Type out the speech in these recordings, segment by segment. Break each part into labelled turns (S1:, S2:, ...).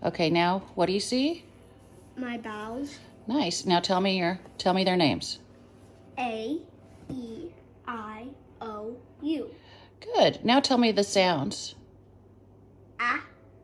S1: Okay, now what do you see?
S2: My vowels.
S1: Nice. Now tell me their names.
S2: A, E, I, O, U.
S1: Good. Now tell me the sounds.
S2: A,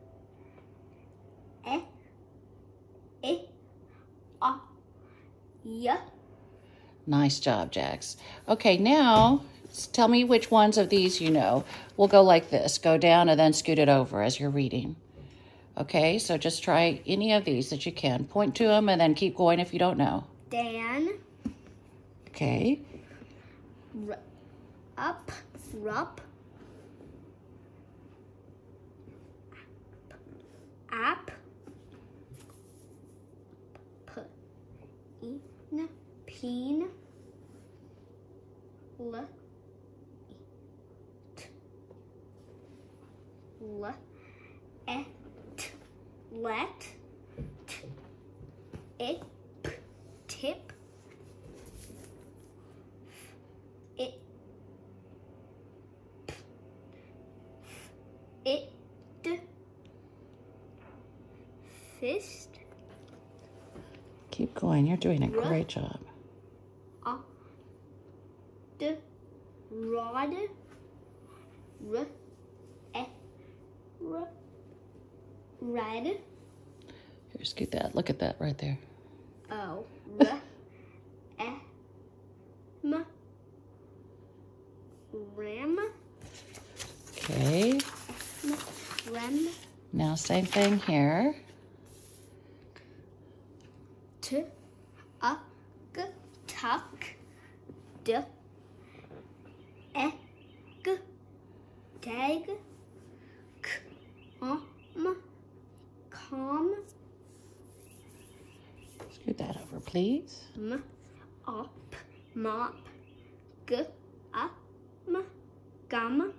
S2: E, I, O, Y.
S1: Nice job, Jax. Okay, now tell me which ones of these you know. We'll go like this. Go down and then scoot it over as you're reading. Okay, so just try any of these that you can. Point to them and then keep going if you don't know.
S2: Dan.
S1: Okay.
S2: Up, rup. App. Peen. Peen. L. L. Et. Let. It. Tip. It. It. Fist.
S1: Keep going. You're doing a great job.
S2: Rod. Red.
S1: Here, scoot that. Look at that right there.
S2: O. Ram.
S1: Okay.
S2: Rem.
S1: Now same thing here.
S2: Tuck. Dag. Calm.
S1: Scoot that over, please.
S2: Mop. Gum.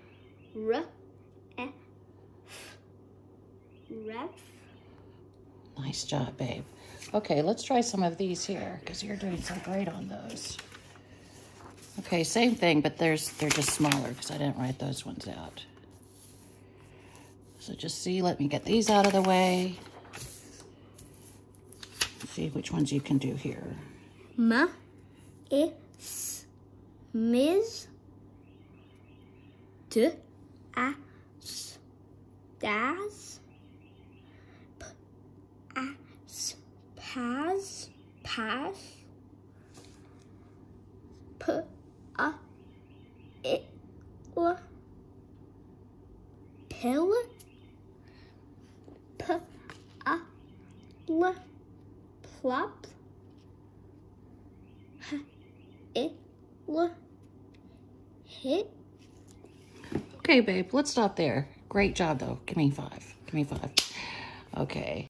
S2: Ref.
S1: Nice job, babe. Okay, let's try some of these here because you're doing so great on those. Okay, same thing, but they're just smaller because I didn't write those ones out. So just see, let me get these out of the way. See which ones you can do here.
S2: Miz. Das. Pass. Pill. Plop. Hit.
S1: Okay, babe, let's stop there. Great job, though. Give me 5. Give me 5. Okay.